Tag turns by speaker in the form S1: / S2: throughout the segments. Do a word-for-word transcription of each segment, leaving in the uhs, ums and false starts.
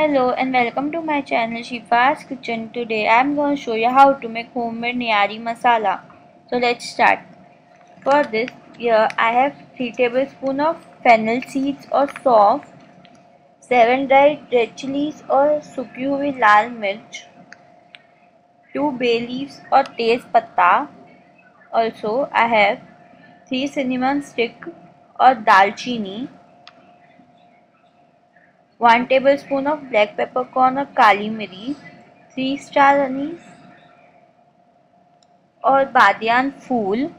S1: Hello and welcome to my channel Shifa's Kitchen. Today I am going to show you how to make homemade nihari masala. So let's start. For this, here I have three tablespoons of fennel seeds or sauf, seven dried red chilies or suki hui lal mirch, two bay leaves or tez patta. Also I have three cinnamon stick or dalchini, one tablespoon of black peppercorn or kali miri, three star anise or badian fool,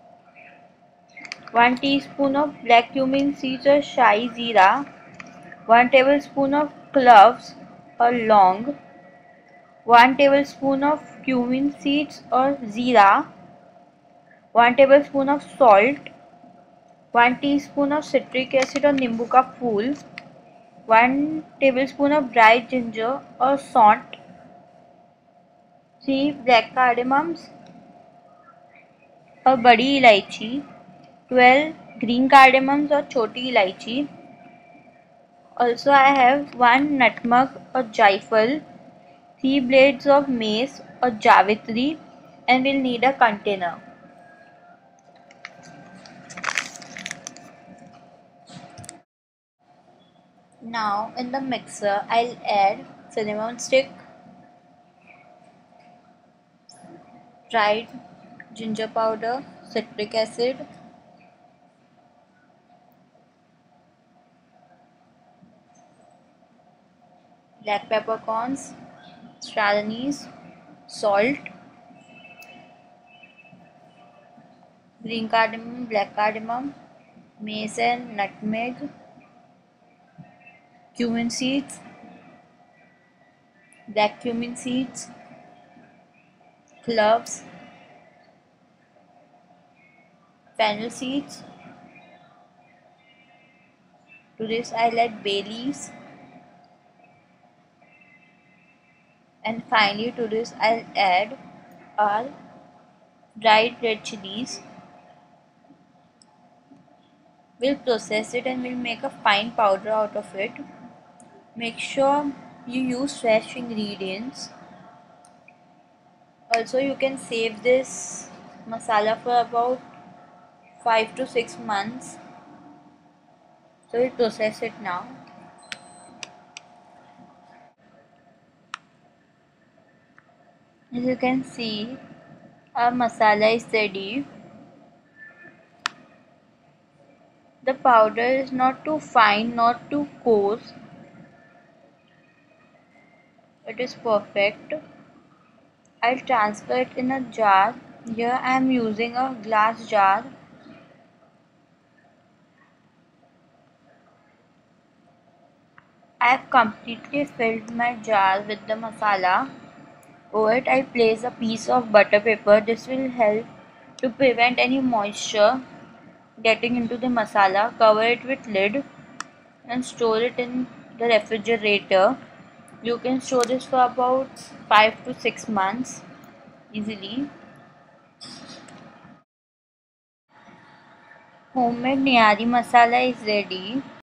S1: one teaspoon of black cumin seeds or shahi jeera, one tablespoon of cloves or long, one tablespoon of cumin seeds or jeera, one tablespoon of salt, one teaspoon of citric acid or nimbu ka phool, one tablespoon of dried ginger or saunt, three black cardamoms और बड़ी इलायची, twelve green cardamoms or छोटी इलायची. Also I have one nutmeg or jaifal, three blades of mace or javitri, and we'll need a container. Now in the mixer I'll add cinnamon stick, dried ginger powder, citric acid, black peppercorns, star anise, salt, green cardamom, black cardamom, mace and nutmeg, cumin seeds, black cumin seeds, cloves, fennel seeds. To this I'll add bay leaves, and finally to this I'll add our dried red chilies. We'll process it and we'll make a fine powder out of it. Make sure you use fresh ingredients. Also you can save this masala for about five to six months. So we'll process it now. As you can see, our masala is ready. The powder is not too fine, not too coarse. It is perfect. I'll transfer it in a jar. Here I am using a glass jar. I have completely filled my jar with the masala. Over it I place a piece of butter paper. This will help to prevent any moisture getting into the masala. Cover it with lid and store it in the refrigerator. You can store this for about five to six months easily. Homemade nihari masala is ready.